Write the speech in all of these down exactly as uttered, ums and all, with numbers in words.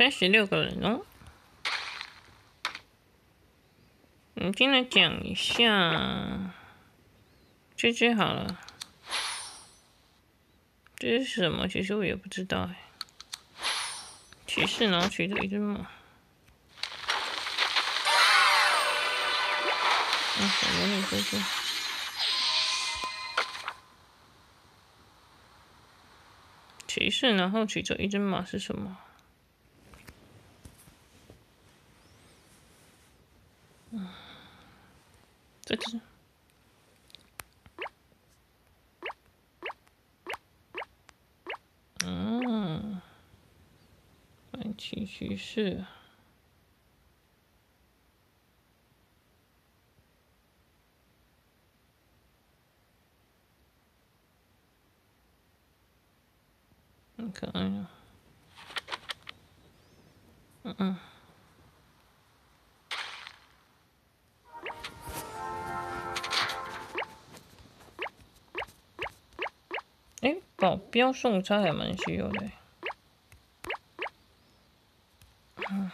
三十六个人哦。我们今天来讲一下这只好了。这是什么？其实我也不知道哎。骑士，然后骑着一只马。嗯，小魔女哥哥。骑士，然后骑着一只马是什么？嗯，这只。嗯，反骑骑士。很可爱啊。嗯嗯。哎，保镖送餐还蛮稀有的。嗯。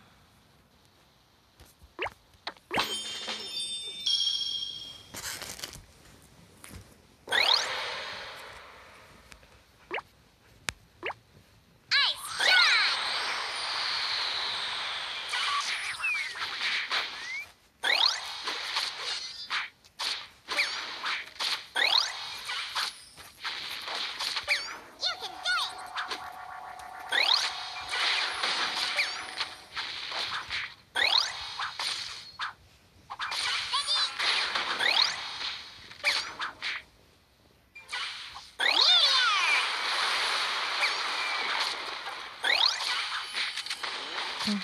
嗯。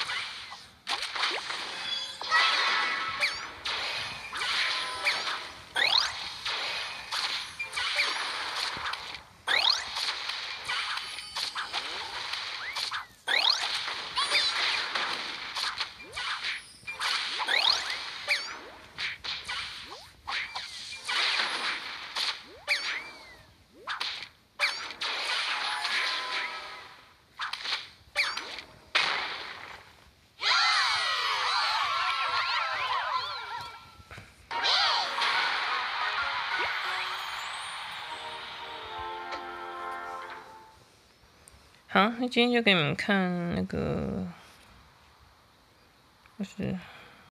好，那今天就给你们看那个，就是